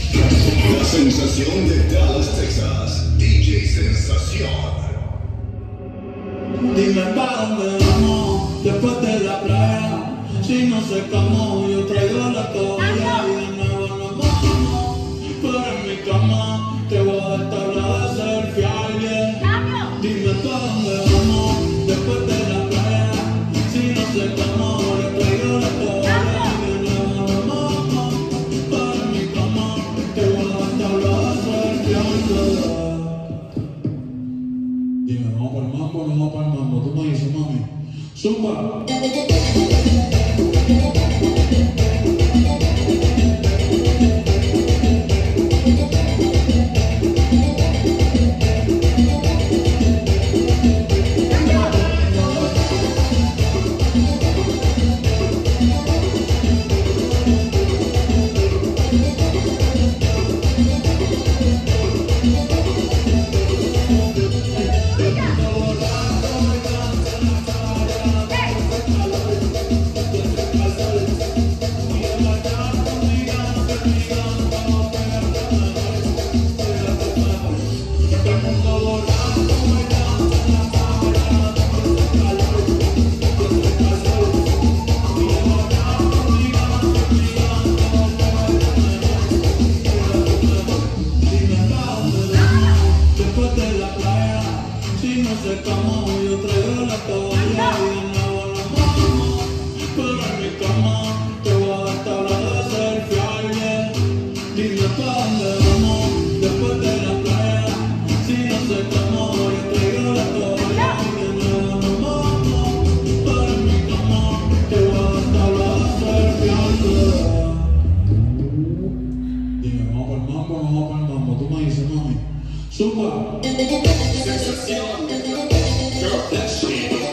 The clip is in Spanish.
La sensación de Dallas, Texas, DJ Sensación. Dime pa' dónde vamos después de la playa. Si no se camó, yo traigo la toalla y de nuevo nos vamos. Pero en mi cama te voy a dar tabla de selfie a alguien. Dime pa' dónde vamos después de la playa. Si no se camó, yo traigo la toalla y de nuevo nos vamos. Pero en mi cama te voy a dar tabla de selfie a alguien. Dime, vamos para el mambo o no vamos para el mambo. Tú me dices, mami. Zumba. Si no se camó, yo traigo la toalla y de nuevo nos vamos. Pero en mi cama te voy a dar tabla de selfie a alguien. Dime pa' dónde vamos después de la playa. Si no se camó, yo traigo la toalla y de nuevo nos vamos. Pero en mi cama te voy a dar tabla de selfie a alguien. Dime, ¿vamos para el mambo o no vamos para el mambo? Tú me dices, mami. Zumba. Sensación. Girl, that shit.